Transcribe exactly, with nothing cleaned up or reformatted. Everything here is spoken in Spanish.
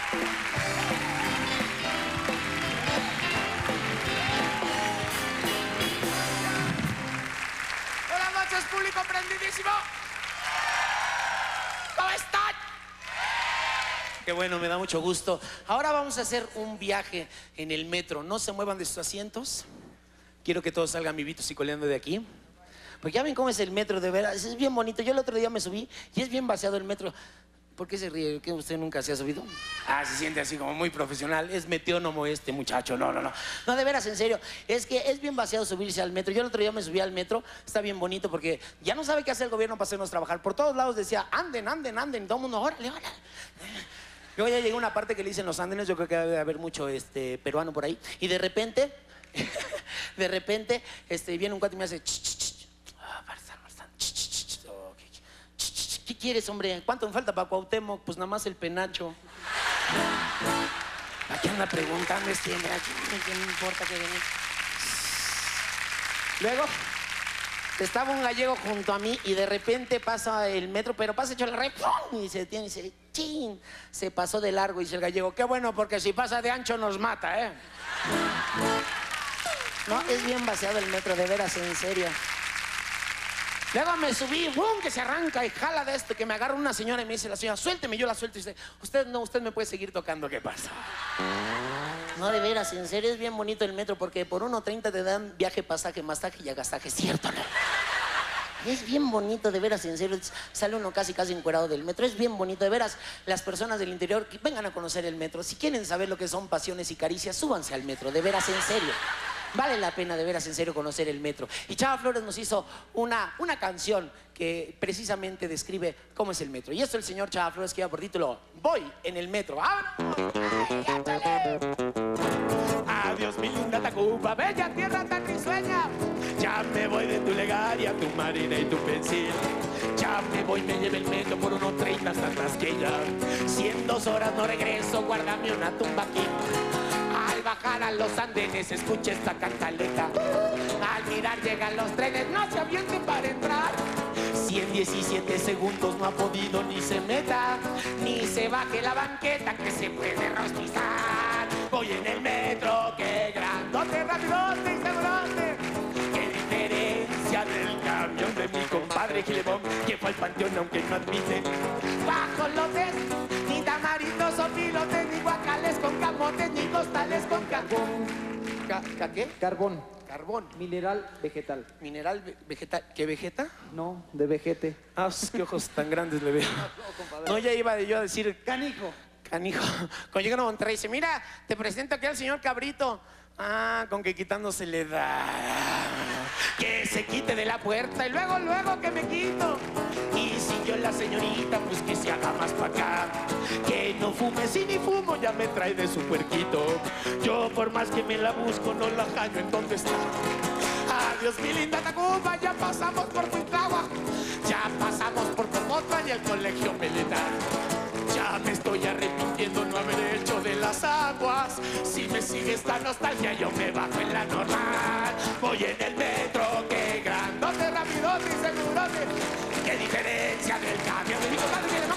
Buenas noches, público prendidísimo. ¿Cómo están? Qué bueno, me da mucho gusto. Ahora vamos a hacer un viaje en el metro. No se muevan de sus asientos. Quiero que todos salgan vivitos y coleando de aquí. Porque ya ven cómo es el metro, de veras. Es bien bonito. Yo el otro día me subí y es bien vaciado el metro. ¿Por qué se ríe? ¿Que usted nunca se ha subido? Ah, se siente así como muy profesional. Es meteónomo este muchacho. No, no, no. No, de veras, en serio. Es que es bien vaciado subirse al metro. Yo el otro día me subí al metro. Está bien bonito porque ya no sabe qué hacer el gobierno para hacernos trabajar. Por todos lados decía, anden, anden, anden. Todo el mundo, órale, órale. Luego ya llegué a una parte que le dicen los andenes. Yo creo que debe haber mucho este, peruano por ahí. Y de repente, de repente, este, viene un cuate y me hace... Ch, ch, ch. Ah, Barzán, Barzán. Ch, ch, ch. Okay. Ch, ch, ch. ¿Qué quieres, hombre? ¿Cuánto me falta para Cuauhtémoc? Pues nada más el penacho. ¿A qué anda preguntando este? ¿A quién me importa que venga? Luego, estaba un gallego junto a mí y de repente pasa el metro, pero pasa hecho la red, ¡pum! Y se detiene y dice, ¡chin! Se pasó de largo, dice el gallego. Qué bueno, porque si pasa de ancho nos mata, ¿eh? No, es bien vaciado el metro, de veras, en serio. Luego me subí, ¡bum! Que se arranca y jala de esto, que me agarra una señora y me dice la señora, suélteme, yo la suelto y dice, usted no, usted me puede seguir tocando, ¿qué pasa? No, de veras, en serio, es bien bonito el metro porque por uno treinta te dan viaje, pasaje, masaje y agasaje, ¿cierto? ¿No? Es bien bonito, de veras, en serio, sale uno casi casi encuerado del metro, es bien bonito, de veras, las personas del interior, que vengan a conocer el metro, si quieren saber lo que son pasiones y caricias, súbanse al metro, de veras, en serio. Vale la pena, de veras, en serio, conocer el metro. Y Chava Flores nos hizo una, una canción que precisamente describe cómo es el metro. Y esto el señor Chava Flores que lleva por título Voy en el metro. ¡Vámonos! Adiós, mi linda Tacuba, bella tierra tan risueña. Ya me voy de tu Legaria, tu Marina y tu Pensil. Ya me voy, me lleve el metro por unos treinta hasta que ya. Si en dos horas no regreso, guárdame una tumba aquí. Al bajar a los andenes, escuche esta cantaleta. Al mirar llegan los trenes, no se avienten para entrar. Si en diecisiete segundos no ha podido ni se meta, ni se baje la banqueta que se puede rostizar. Voy en el metro, qué grandote, rapidote y segurote. Qué diferencia del camión de mi compadre Gilemón, que fue al panteón aunque no admite bajolotes, ni tamaritos o pilotes, ni guacales con camotes, ni costales con carbón. ¿Ca, ca qué? Carbón. Carbón. Mineral vegetal. Mineral ve vegetal. ¿Qué vegeta? No, de vejete. Ah, qué ojos tan grandes le veo. No, no, ya iba yo a decir... Canijo. Canijo. Cuando llegan a Monterrey dice, mira, te presento aquí al señor Cabrito. Ah, con que quitándose le da. Que se quite de la puerta y luego, luego que me quito. Y si yo la señorita, pues que se haga más para acá. Que no fume, si ni fumo, ya me trae de su puerquito. Yo por más que me la busco, no la hallo en dónde está. Adiós, mi linda Tacuba, ya pasamos por Cuitlagua. Ya pasamos por Pomotla y el colegio militar. Ya me estoy arrepintiendo no haber hecho de las aguas. Si me sigue esta nostalgia, yo me bajo en la normal. Voy en el metro, qué grandote, rapidote y segurote. Qué diferencia del cambio de mi compadre.